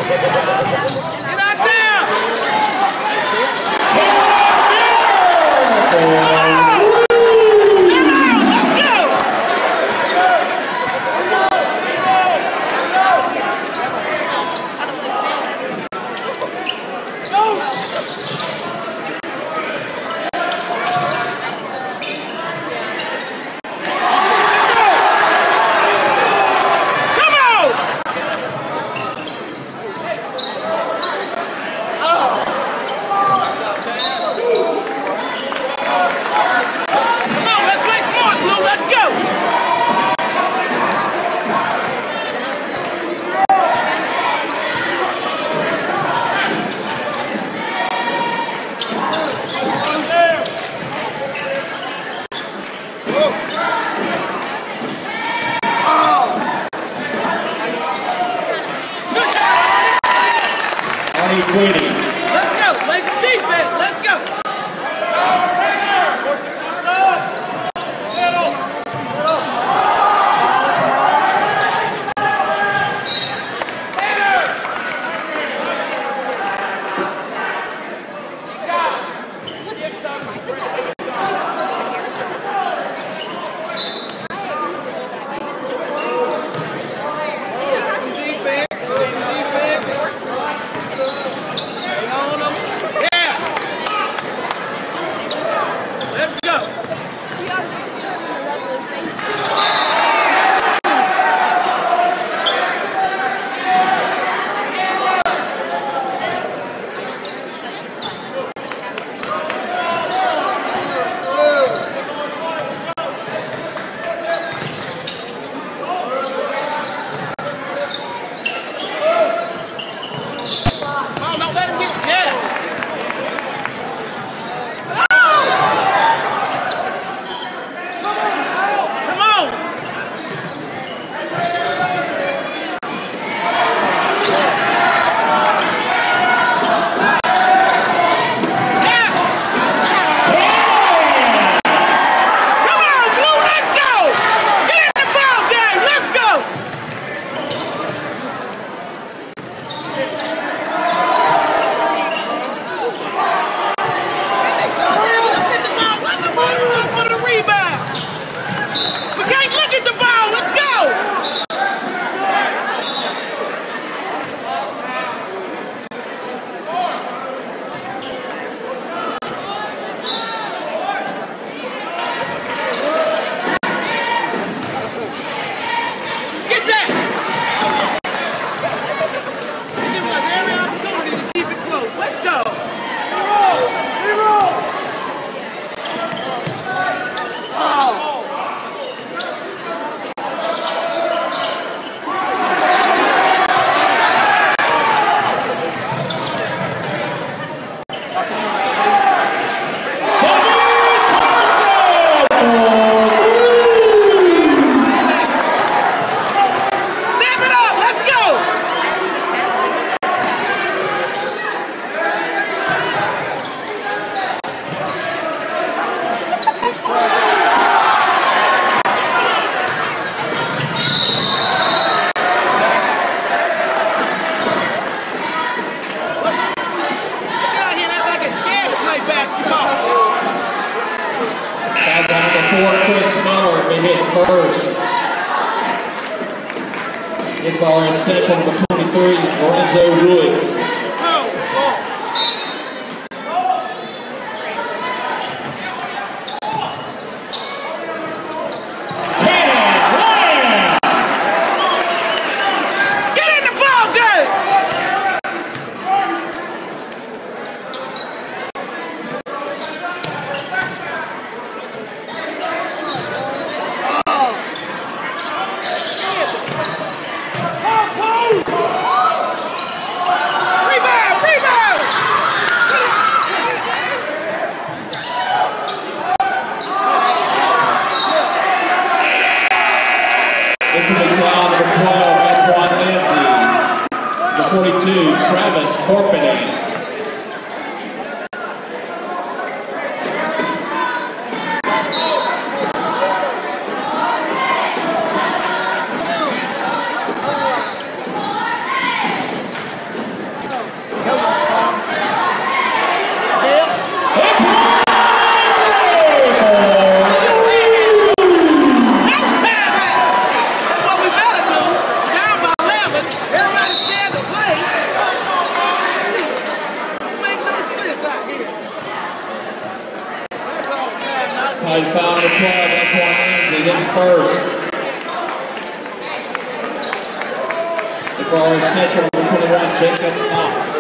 Get out there! McDowell HS number 23, Lorenzo Woods. Tied foul number 12, that's one his first. The ball is Central number 21, Jacob Knox.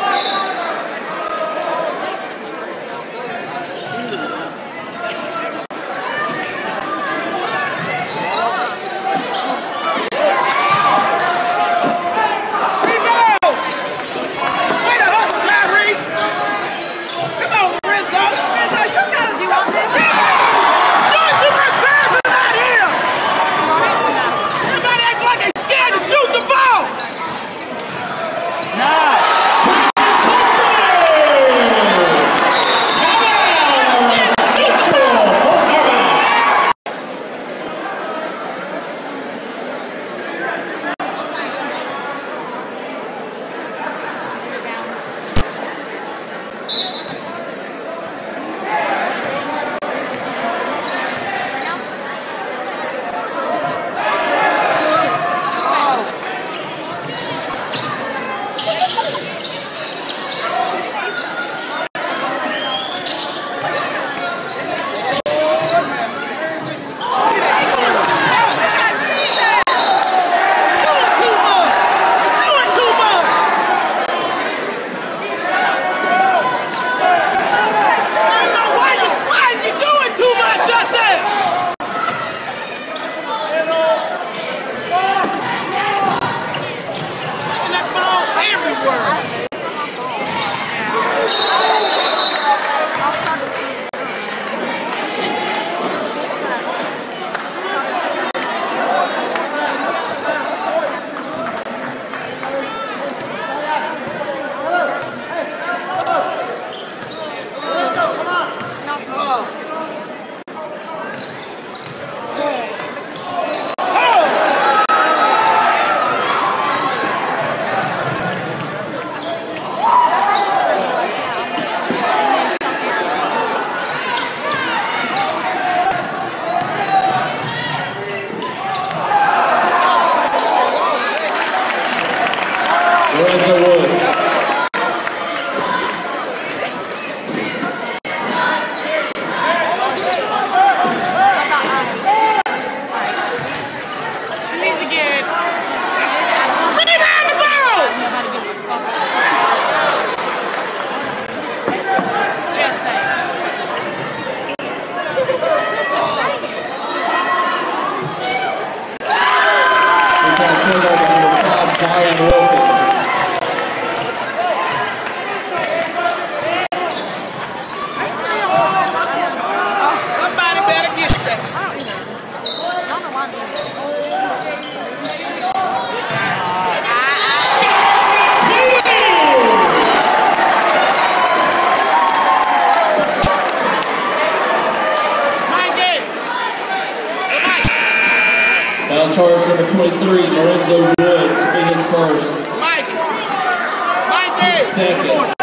Charge number 23, Lorenzo Woods, in his first. Mikey! Second.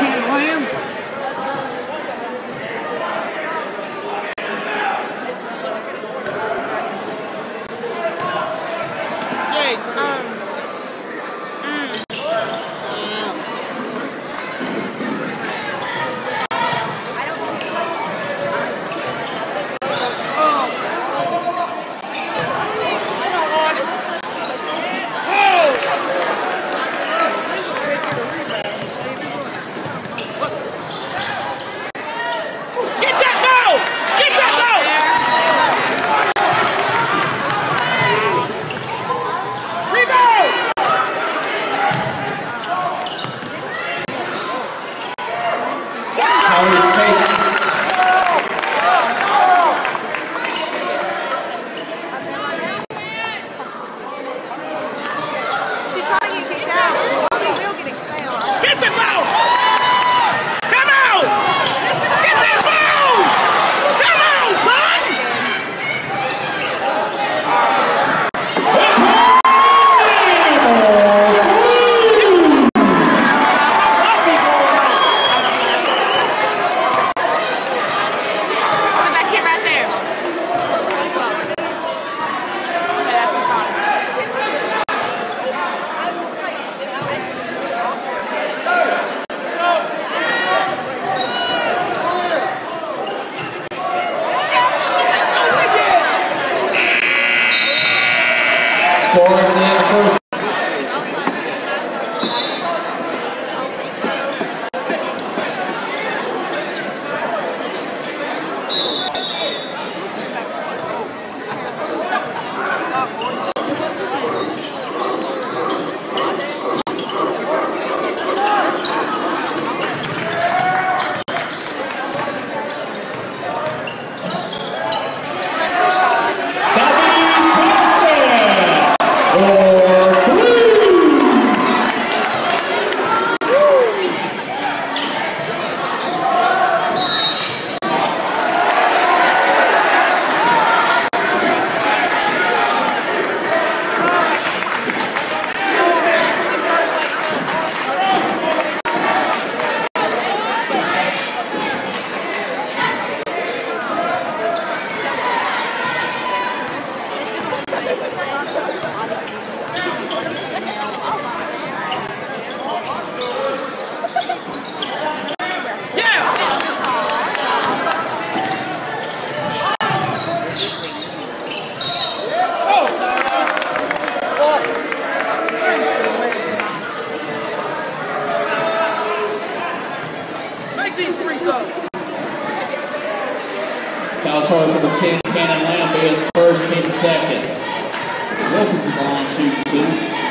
Foul charge number 10, Cannon Lambie is first, team second. Wilkinson ball shooting two.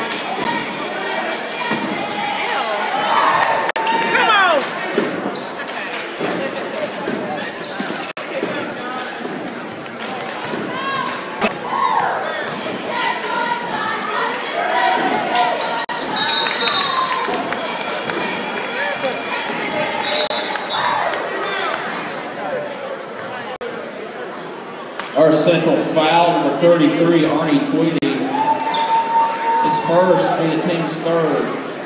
Come on! Our central foul, number 33, Arnie Tweedy, is first, for the team's third.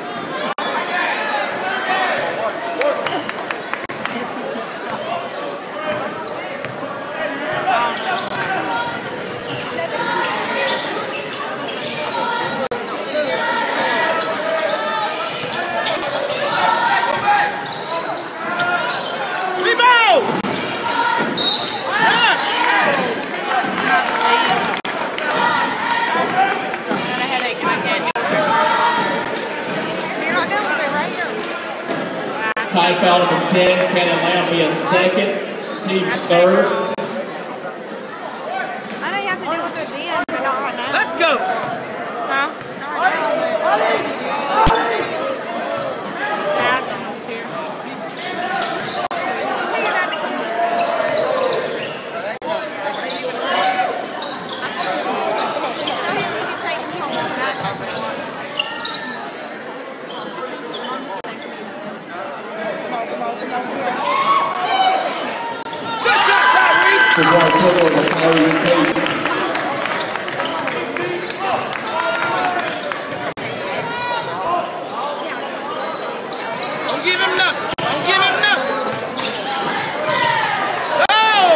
Tie foul number 10, Cannon Lambie is second, team's third. I know you have to do it with the end, but not right now. Let's go! Huh? Not right now. Dad's almost here. For Mark Little of Murray State. Don't give him nothing. Don't give him nothing. Oh!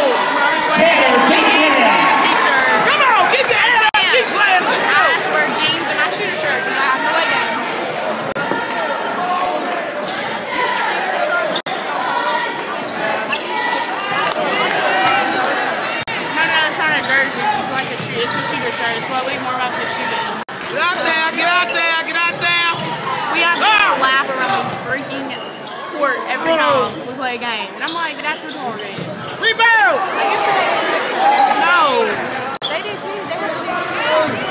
T-shirt. Come on, get the head up. Keep playing. Let's go. I wear jeans and my shooter shirt because I have no way down. It's a shooter shirt. It's way more about the shooting. Get out there, get out there, get out there. We have to lap around the freaking court every time we play a game. And I'm like, that's retarded. Rebound! I guess the next two. No. They do too. They were the next two.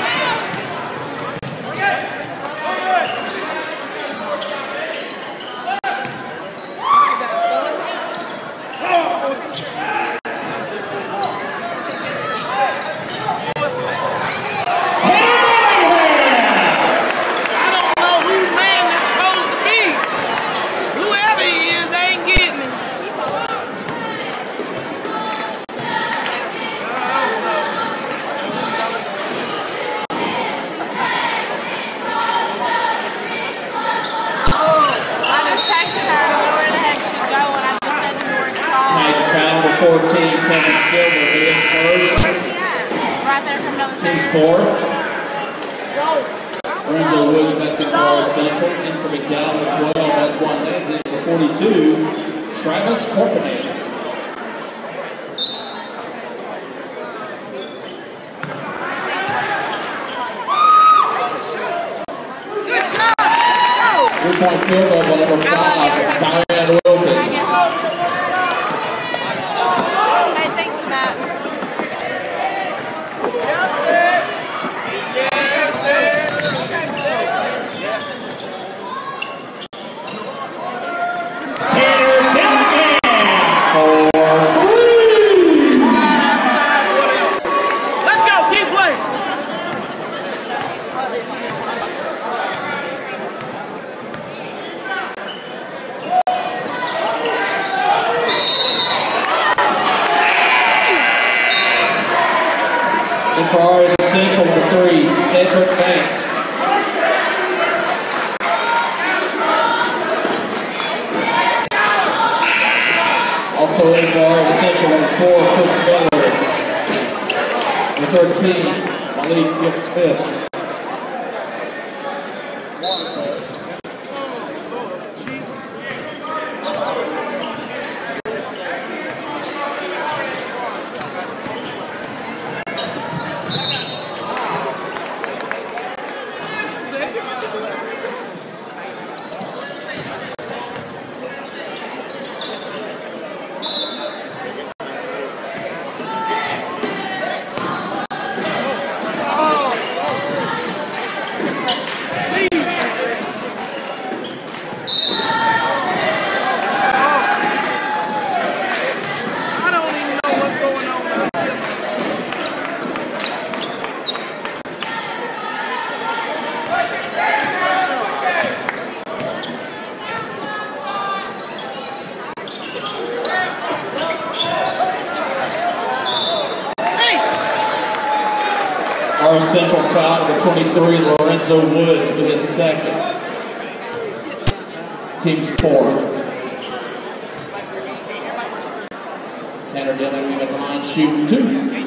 Fourth. Lorenzo Woods back to Florida Central. In for McDowell at 12. That's one lands in for 42. Travis Corpinator. Good job! Three-point field goal, number 5, Diane Wilkins. Hey, thanks for that. For our Central, number 3, Cedric Banks. Also in for our Central, number 4, Chris Miller. Number 13, Malik Gibbs-Smith. Our Central foul, number 23, Lorenzo Woods, with his second. Team's 4. Tanner Dillon at the line, shooting 2.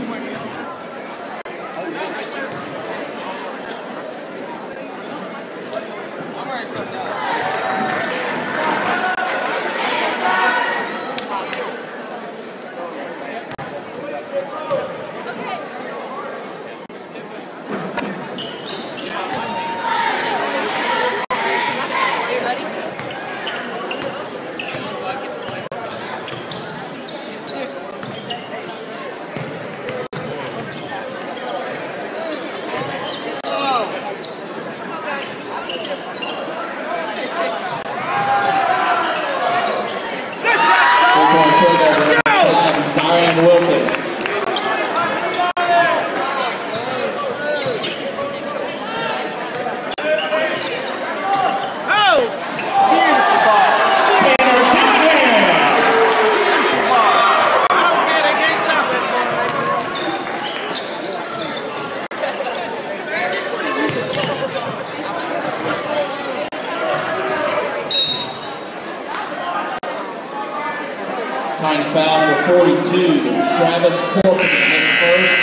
Time foul for 42, Travis Portman his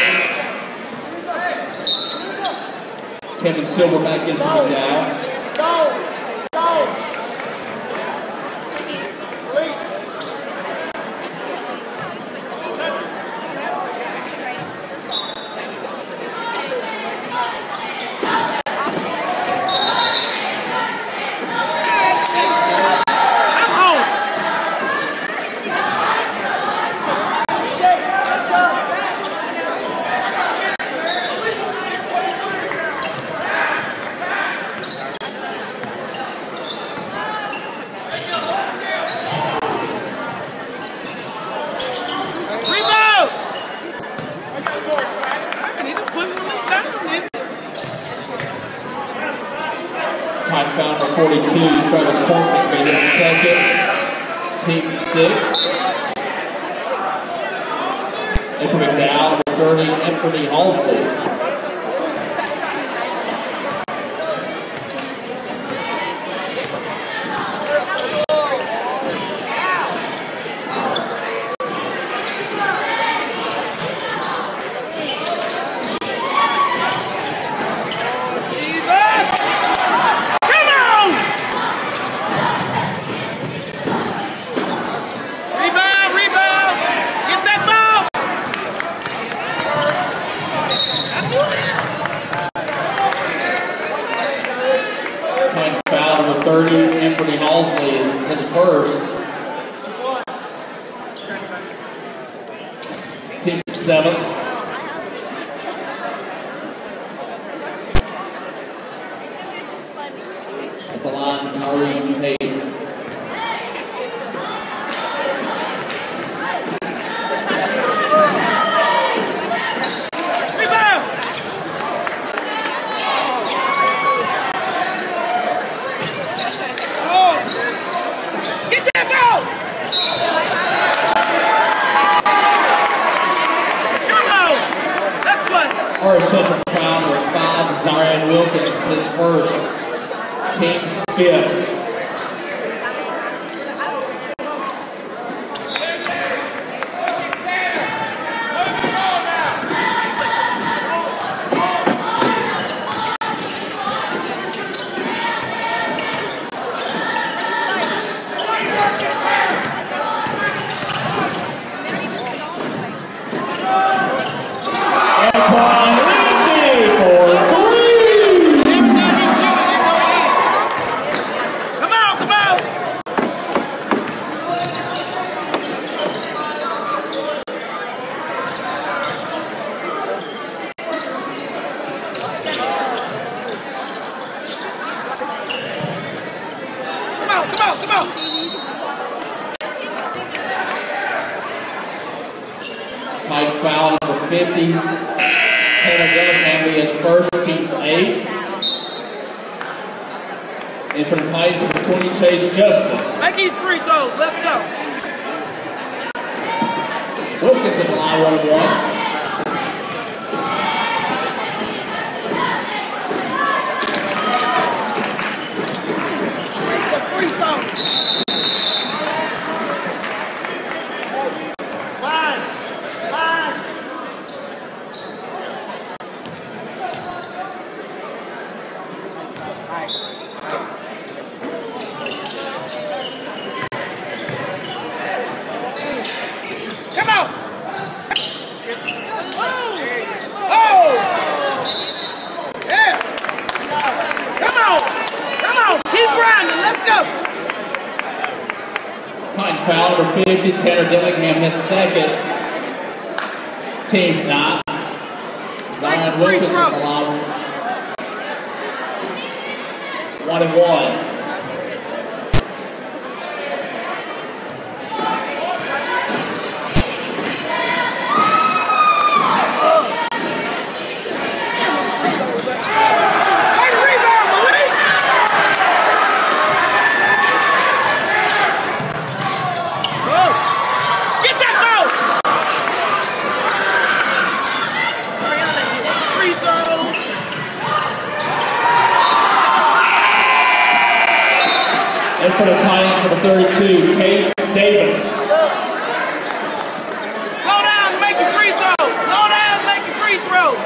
first. Kevin Silverback into the down. Time foul for 42, Travis Portman made his second. Team 6. And for McDowell, number 30, Anthony Halsey. Rebound! Get that ball! number 30, Anthony Halsley, his first. Team 7th. At the line, Tyrese Tate. Our central foul with 5, Zion Wilkins, his first. Team's 5th. Tight foul number 50. Taylor Dillingham be his first, team's 8th. And for the Titans, number 20, Chase Justice. Make these free throws. Let's go. Wilkins in the line, 1-1. Foul number 50, Tanner Dillingham, his second. Team's not. Zion Wilkins is allowed. 1-1. And for the Titans, number 32, Kate Davis. Slow down and make your free throws. Slow down and make your free throws.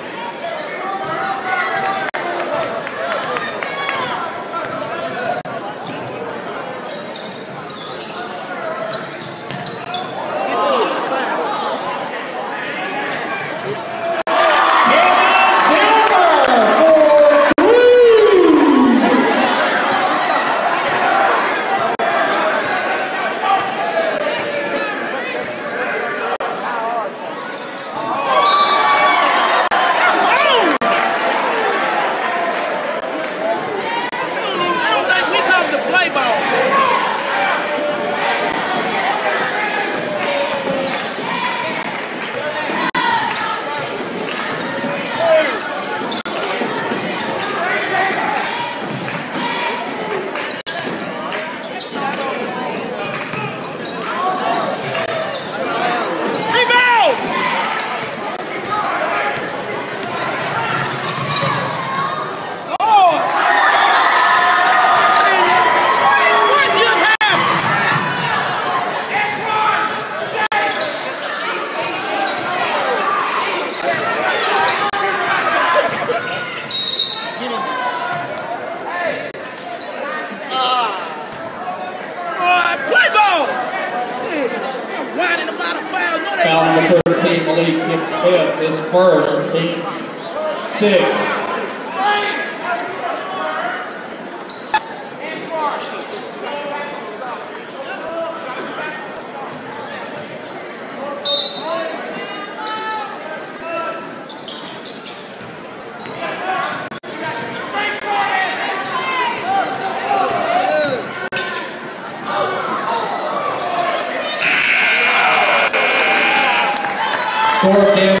Foul number 13, Malik Smith, his first, team 6. Fourth down.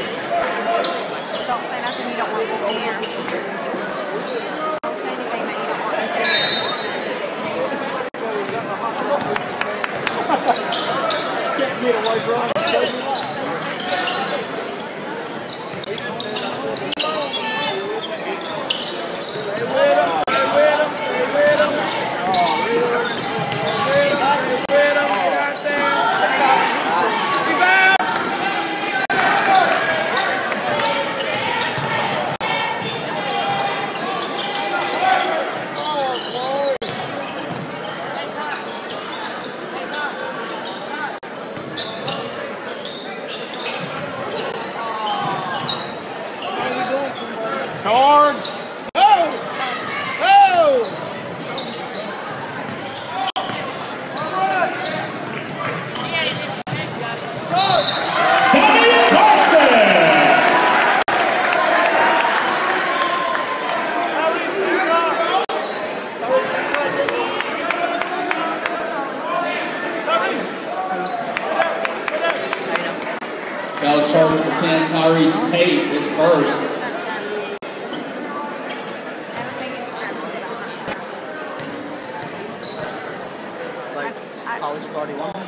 Don't say nothing you don't want to hear. Don't say anything that you don't want to hear. Can't get away from it. Charge! Got a charge for 10, Tyrese Tate is first. College 41. He's already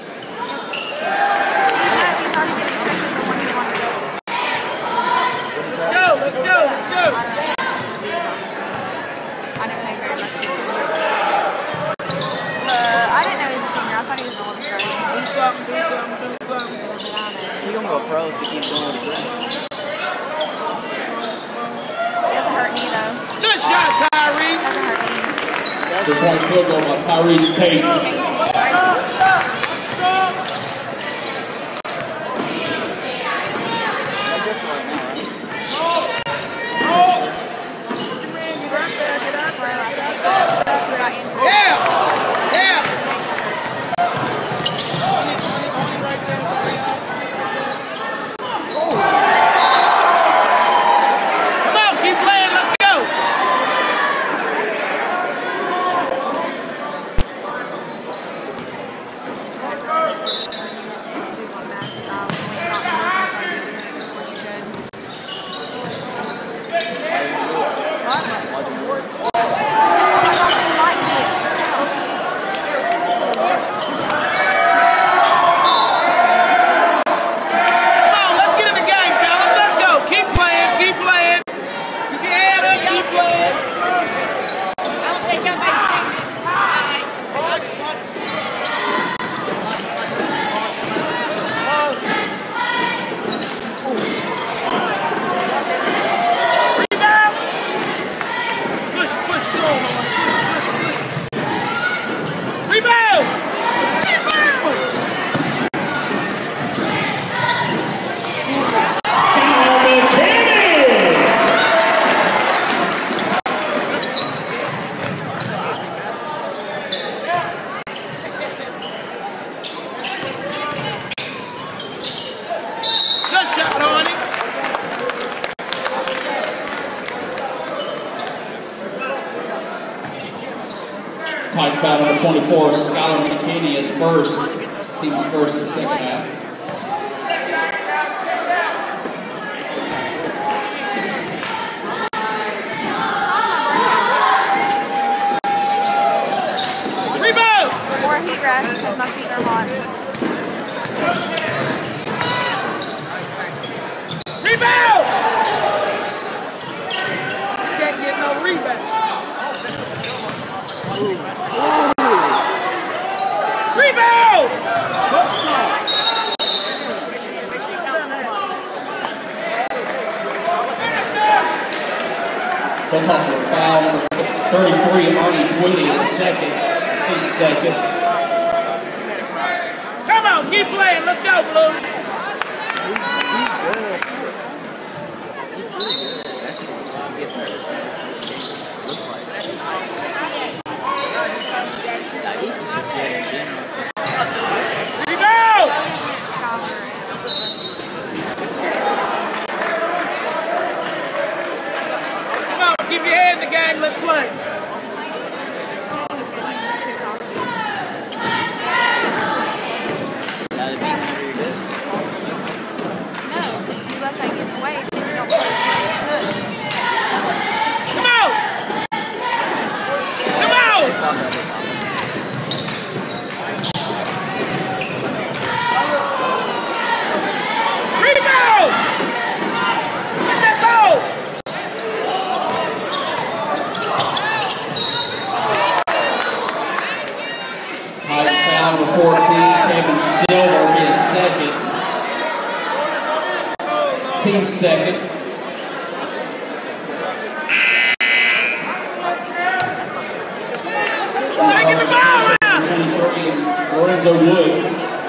getting second the one he wanted to go to. Go, let's go, let's go. I didn't pay very much attention. I didn't know he was a senior. I thought he was an 11th grade. Do something, do something, do something. He's gonna go pro if he keeps doing what he's doing. It doesn't hurt me though. Good shot, Tyrese. It doesn't hurt me. 2-point field goal by Tyrese Tate. Tight foul number 24, Skylar McKinney is first. Team's first in the second half. Rebound! More heat rash because my feet are hot. Rebound! You can't get no rebound. Rebound! They'll talk about foul number 33, Arnie Tweedy is second. Team second. Come on, keep playing. Let's go, Blue. He's good. He's really good. That's what he gets nervous. Looks like. second. Taking the ball out. 23, Lorenzo Woods.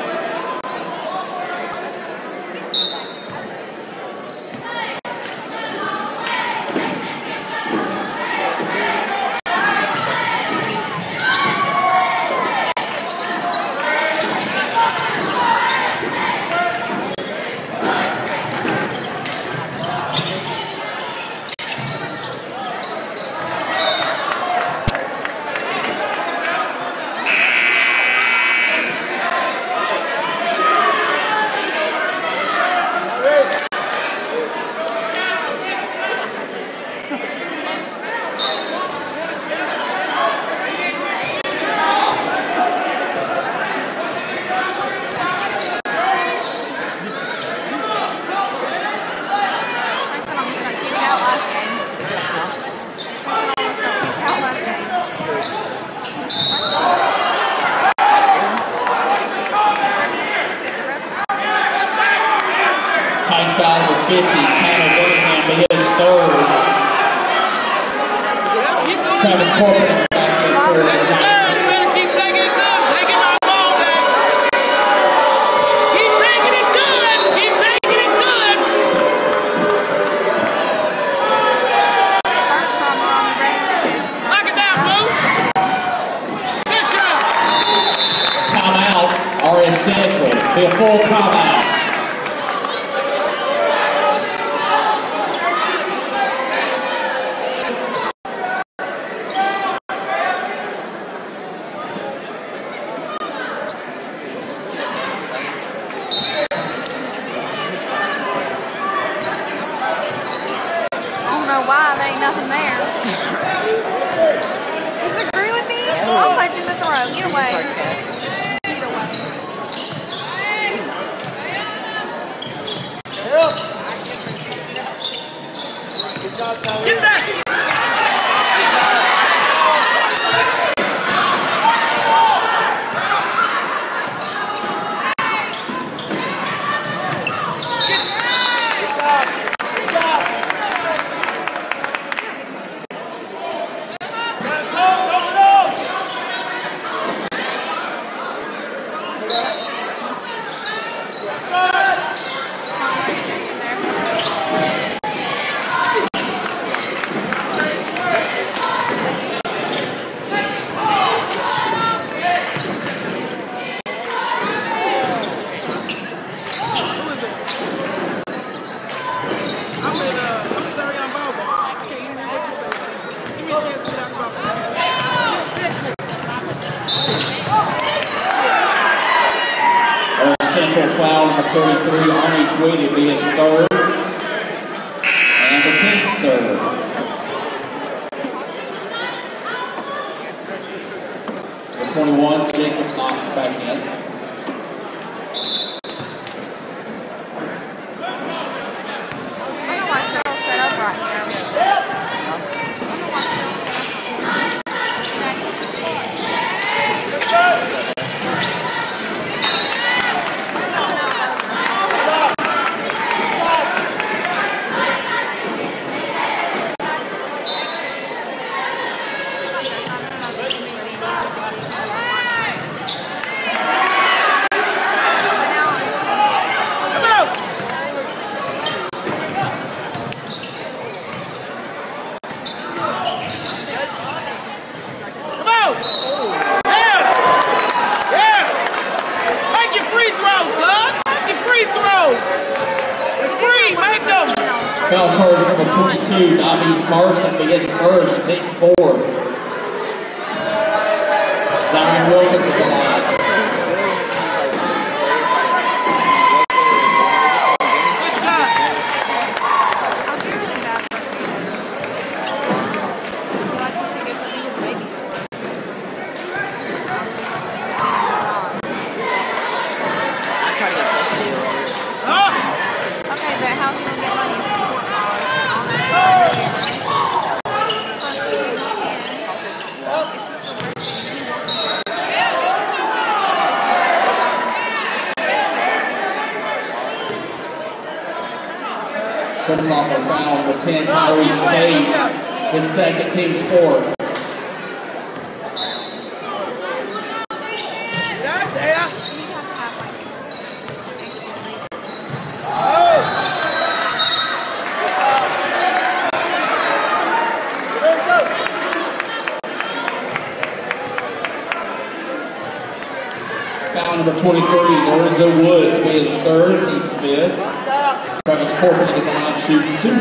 Be a full timeout. I don't know why there ain't nothing there. Disagree with me? I'll punch you in the throat. Get away. Get away. Get that! Foul number 33 on each way to be his third, and the team's third. The 21, Jacob knocks back in. I don't know why Cheryl's set up right here. Foul charge number 22, Navis Carson, be his first, team's fourth. Zion Wilkins at the line. Okay, then how's he gonna get money? Comes off a foul number 10, Tyrese Page, his second team score. Foul number 23, Lorenzo Woods with his third, team fifth. Travis Corbin at the line shooting 2.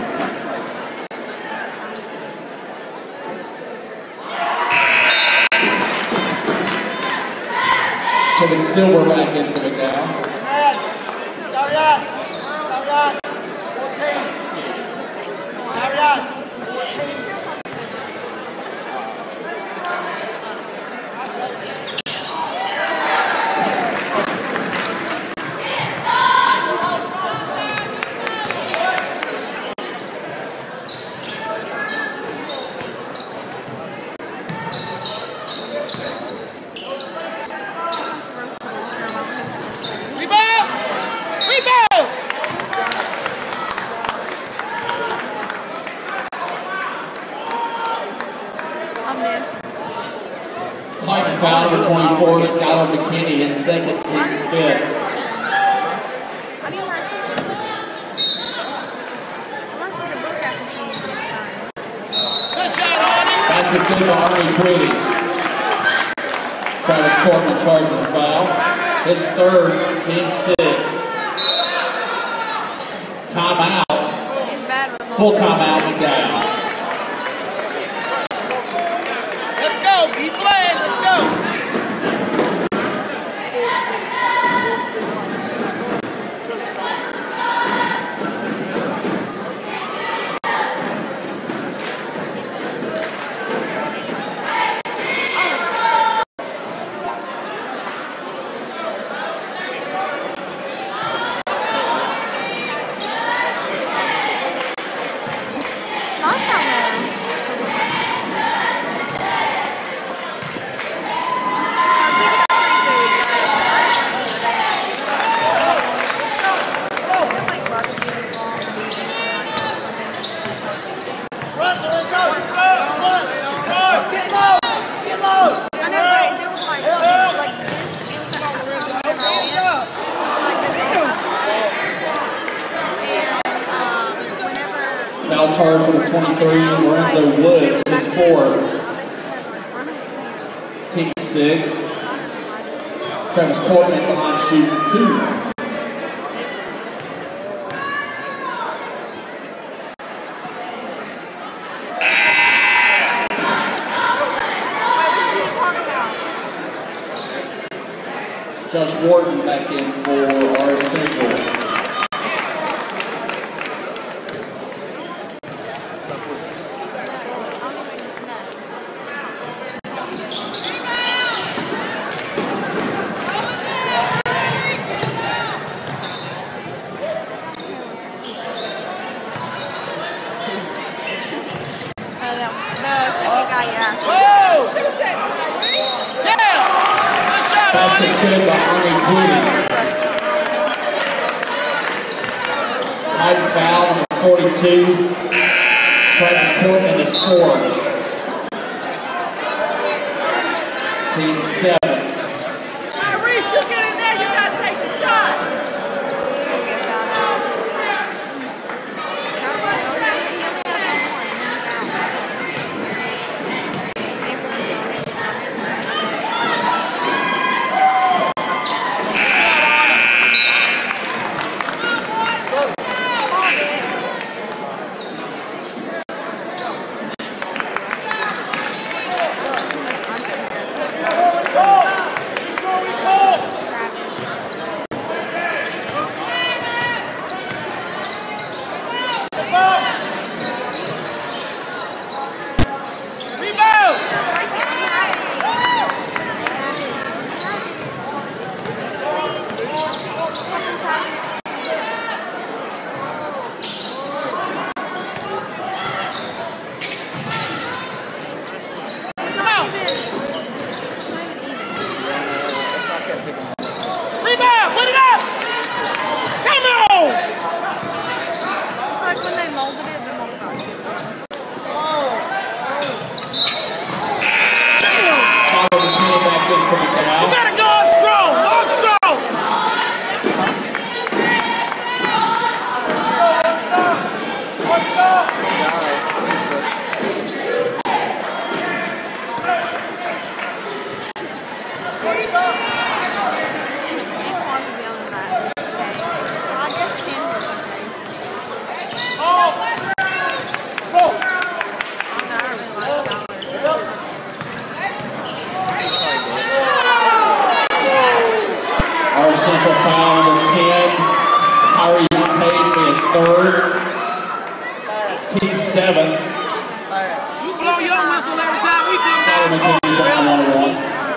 Kevin Silver back into McDowell. Titan foul number 24, Skylar McKinney, his second, team fifth. That's a good Army Tweedy. Travis Corbin charges the foul. His third, team 6. Timeout. Full timeout, McDowell. Let's go. Keep playing. Let's go. Foul charge number 23, Lorenzo Woods, his fourth. Team 6. Travis Corbin at the line shooting 2. Josh Wharton back in for our Central. That's good by Army Tweedy. Titan foul number 42. Travis Corbin is 4. Team 7. Tyrese, you get in there, you gotta take the shot. Go! third. Team 7. You blow your whistle every time we come down. Solomon team down 1-1.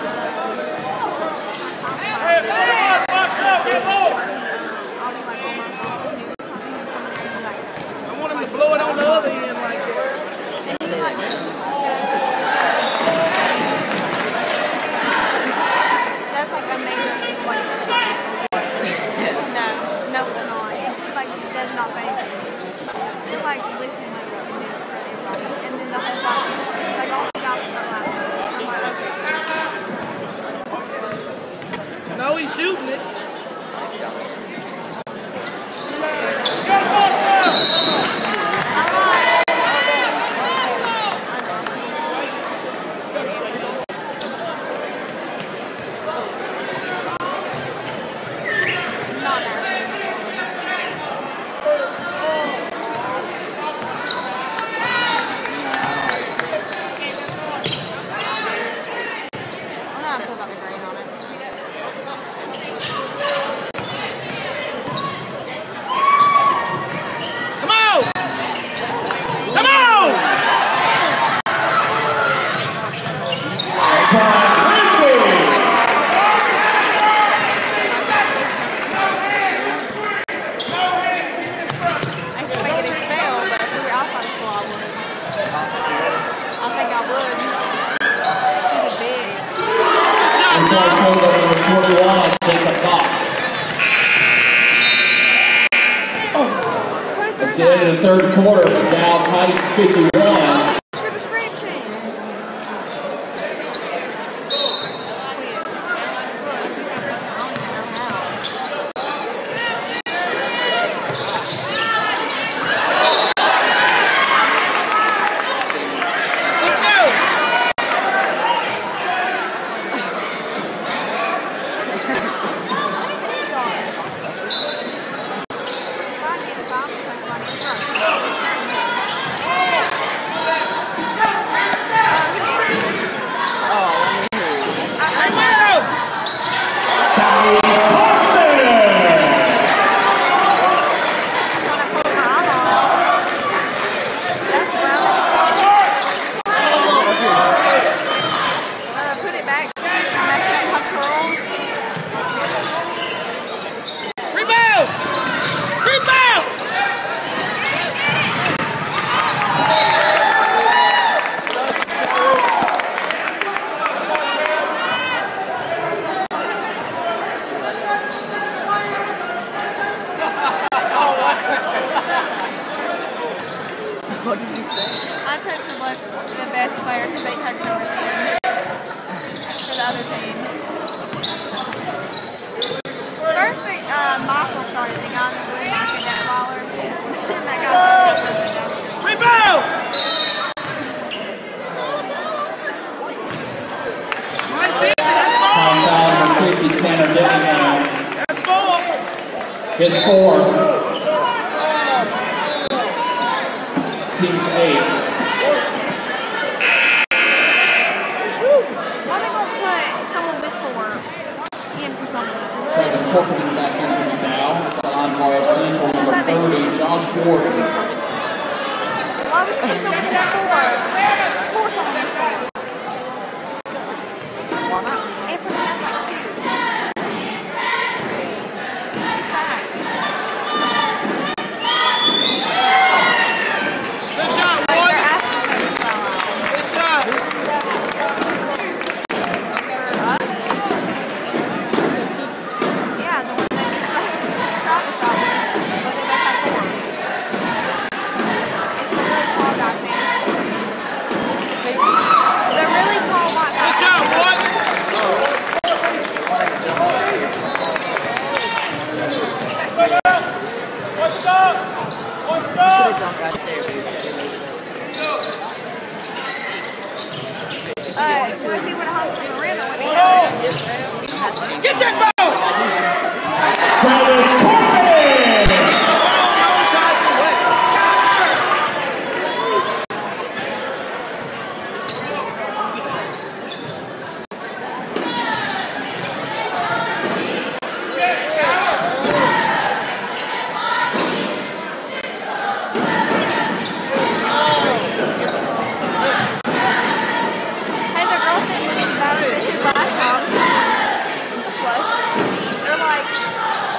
I want him to blow it on the other end like that. That's like a major, like, no, it's not. Like, that's not basic. You're like lifting my up and down for everybody. And then the whole box, like all the guys are laughing. I'm like, okay. No, he's shooting it. In the third quarter, McDowell Titans 51. What's your description? What did you say? I touched the best player because they touched number 10 for the other team. First thing, Michael started, the guy that blew Mike and that baller. And that guy started. Rebound! Mike Benson, that's Time four! foul for 50, Tanner Dillingham. That's four! His fourth. Team's 8. Why are they going to put someone with 4 in for someone with 4? Travis Corcoran back in for McDowell. At the line for our central number 30, Josh Ward. Why would you put someone in that 4? 4 someone in 4. Why not? If it has like 2.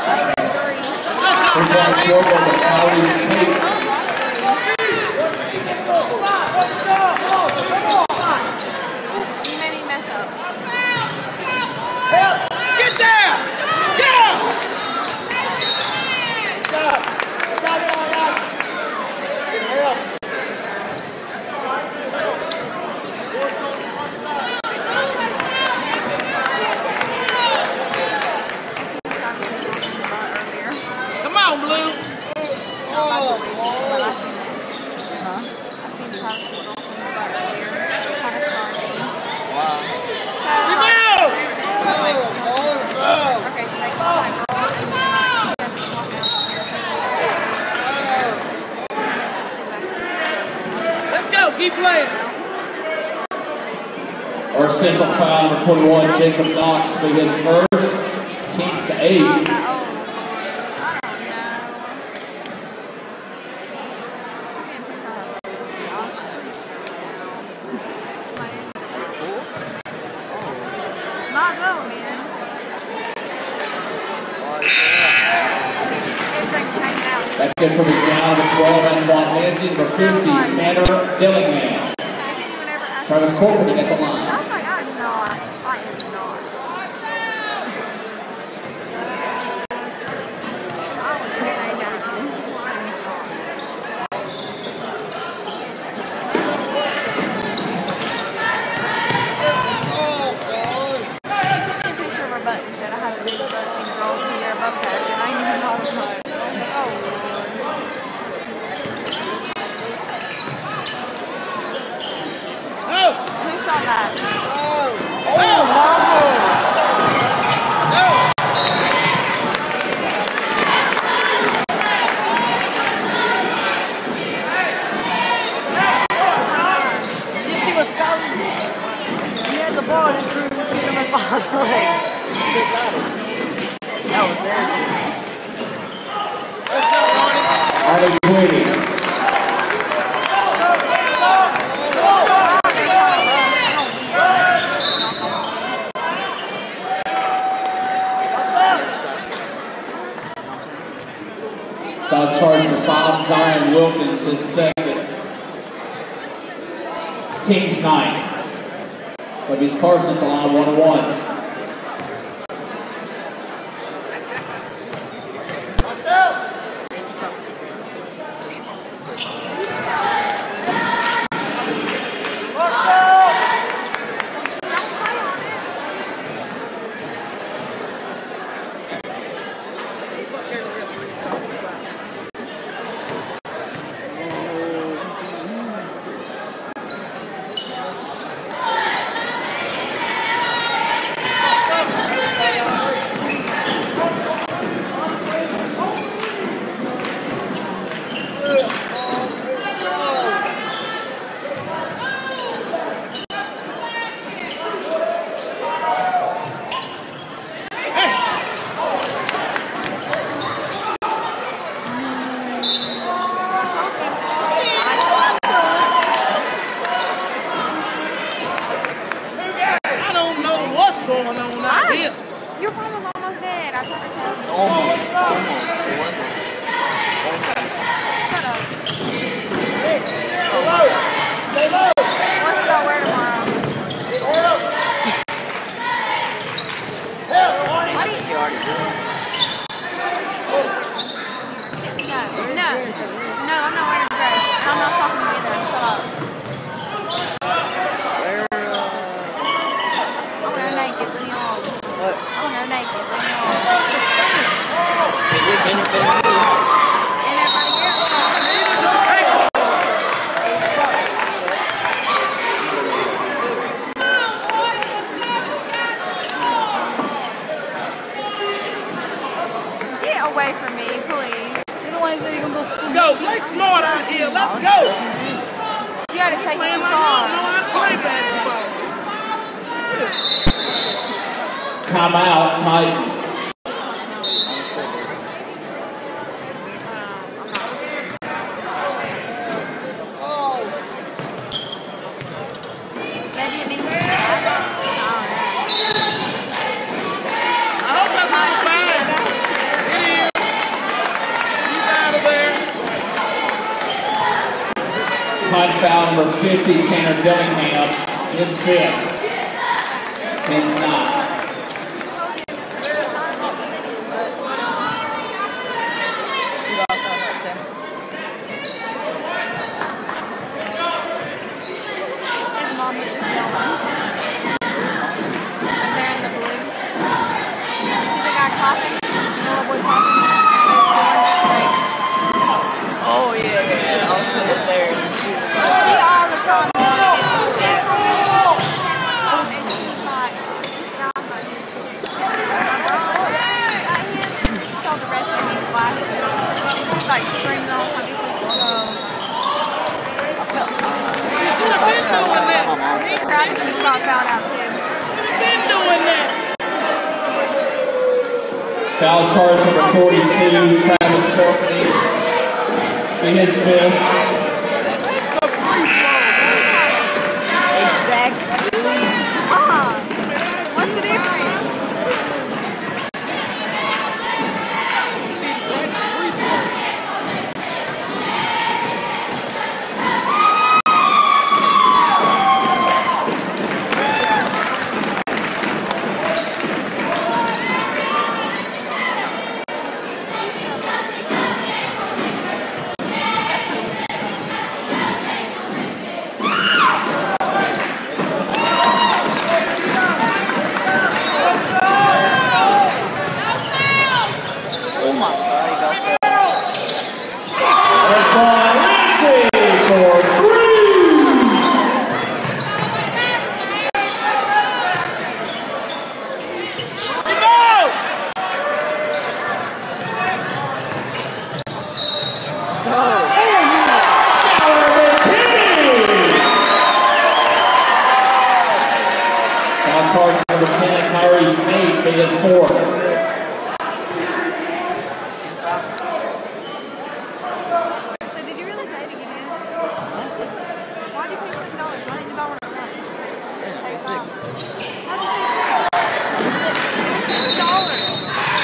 Rebound scored by the Cowley State. You made me mess up. Get there! Yeah! Come on, Blue. Okay, so they call my girl and then like she just walk out here. Let's go. Keep playing. Our central foul, number 21, Jacob Knox, with his first. Team's 8. Not go, man. Back in from his down to 12, Antoine Manzi, number 50, Tanner Dillingham. Travis Corcoran at the line. I was like, I'm not. I am not. I would say that. Picture of our buttons that I have a big button girl here above that, and I even know how to cut. Oh, Oh! who saw that? Did you see what Scotty did? He had the ball and threw it between him and Bob's legs. He got it. That was very good. Harley Quinn. Foul charge for 5, Zion Wilkins is second. Team's 9. Levy's Carson at the line 1-1. Your phone was almost dead. I tried to tell you. Almost. It wasn't. Shut up. What should I wear tomorrow? What did you already do? No, I'm not wearing a dress. And I'm not talking to you either. Shut up. I'm wearing naked. Leave me alone. What? I'm wearing naked. Leave me alone. You're benefiting me. And everybody else. Get away from me, please. You're the one who said you're going to go full Go, play smart out here. Let's go. You gotta take Playing me like you far. don't know how to play basketball. Timeout, Titans. Maybe it means I I hope that's not a bad. It foul number 50, Tanner Dillingham, his fifth. 10-9. Oh yeah, yeah. I'll sit up there and shoot. She all the time. She's from and she's like, this guy, she told the rest of the class, and she's like screaming all the time because she's so. She's practicing about foul out too. Been doing that. Foul charge number 42, Travis Courtney, his fifth. Exactly. What's the difference? Charge number 10, Kyrie Smith, his fourth. So did you really pay to get in? Why did you pay $7? Why didn't you buy one at lunch? Pay $6. How did you pay $6? $7.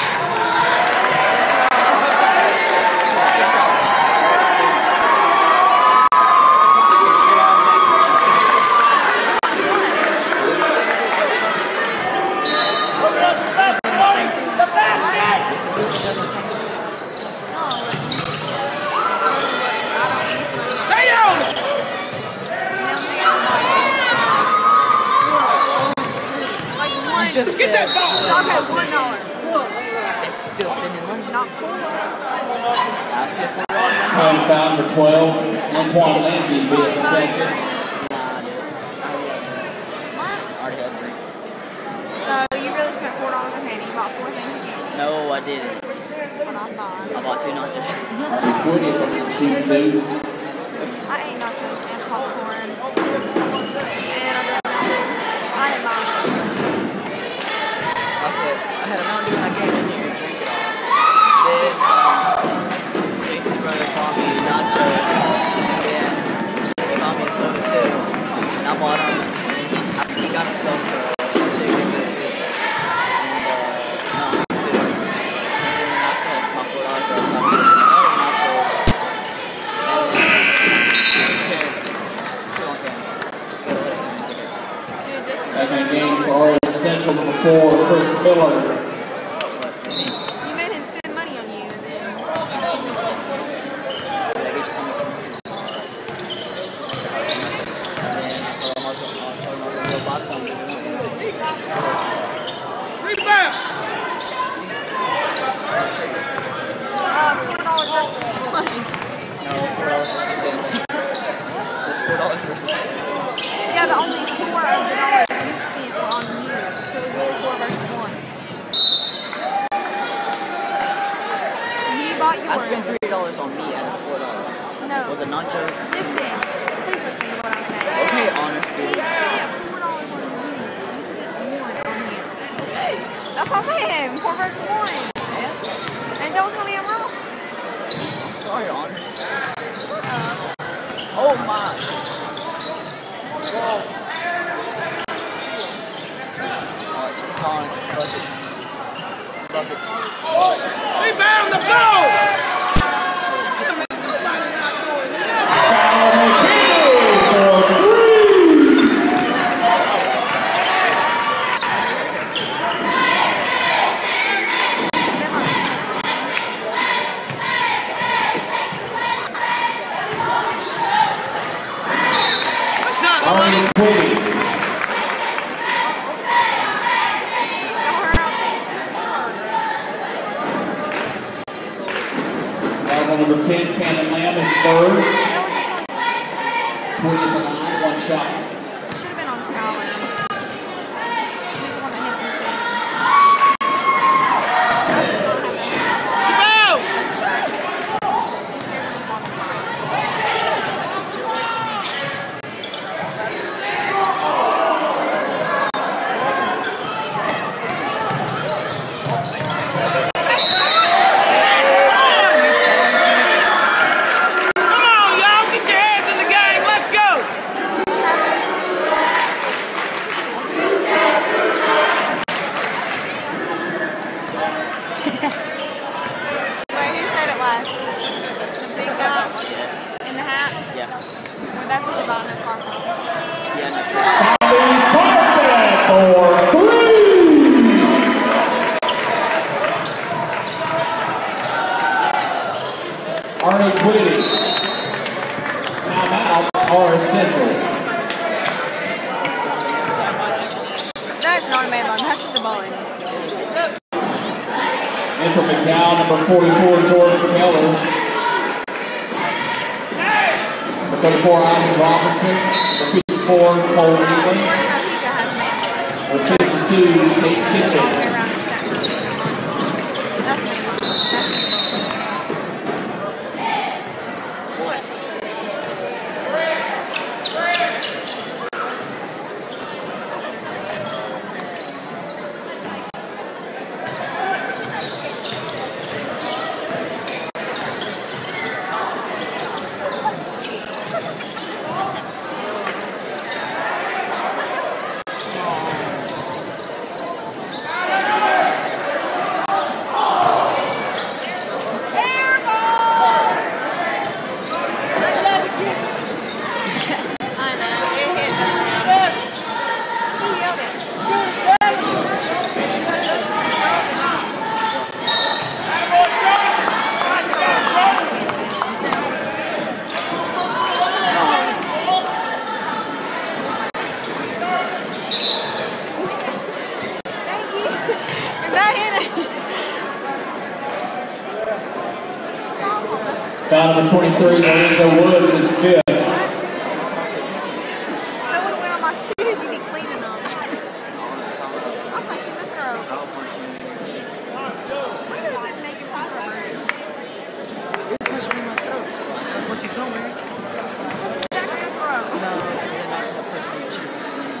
Just Get that ball! Okay, $1. It's still spending money. Not Trying foul number 12, Antoine Lindsay, his second. So you really spent $4 on candy. You bought 4 things again. No, I didn't. That's what I thought. I bought 2 nachos. Shoot two. I ate nachos and popcorn. And I didn't buy them. I had a Mountain Dew and I came in here and drank it all. Then Jason's brother bought me nachos and then he bought me a soda too. And I bought them and he got himself a chicken biscuit and two. And then I still had my $4 bill, so I put another nachos and then I spent 2 on candy. Back in the game for our Central number 4, Chris Miller. You made him spend money on you, and then Rebound! $4 versus money. No, $4 versus 10. It's $4 versus 10. Yeah, but only 4 of the dollars you spent were on you, so it was really 4 versus 1. And you bought yours. I spent $3 on me out of $4. No. Was it nachos? Listen. Please listen to what I'm saying. Okay, honest He dude. spent $4 on you. You spent 1 on him. That's what I'm saying. 4 versus 1. Yeah. And that was going to be a wrong. I'm sorry, honest. Shut up. Oh my. Whoa. Oh, it's calling buckets. Buckets. Rebound the ball! Somebody not doing nothing. Foul on number 10, Cannon Lamb is third. 20 at the line, one shot. Should have been on Scholar. He's the one that hit this game. In for McDowell, number 44, Jordan Keller. Number 34, Isaac Robinson. Number 54, Cole Nealon. Number 52, Tate Kitchen. Foul number 23, Lorenzo Woods is fifth. If I would have went on my shoes, you'd be cleaning them. I'm thinking this road. Why does it make it hotter? You're pushing me in my throat. What you filming? Back in the throat. No, because then I end up pushing your cheek.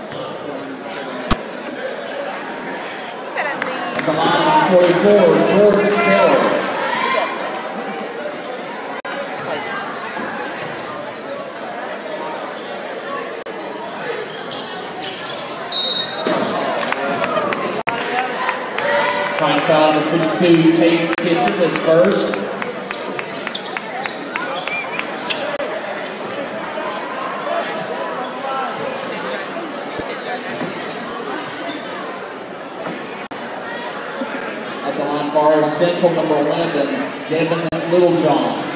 You better leave. At the line, 44, Jordan Keller. Trying to foul number 52, Tate Kitchen is first. At the line, far as Central, number 11, Devin Littlejohn.